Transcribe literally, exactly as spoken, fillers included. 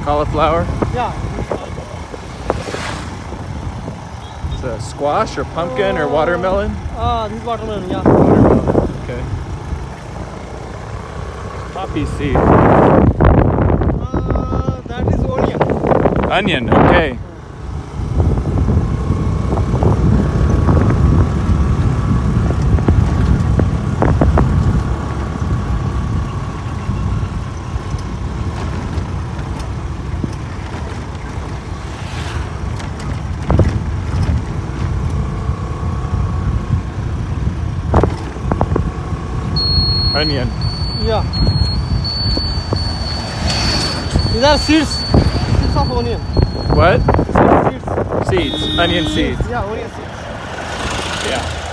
cauliflower? Yeah. It's a squash or pumpkin or watermelon? Ah, uh, this is watermelon, yeah. Watermelon, okay. Poppy seed. Uh, that is onion. Onion, okay. Onion. Yeah. These are seeds. Seeds of onion. What? Seeds. Seeds. Seeds. Onion seeds. Yeah, onion seeds. Yeah.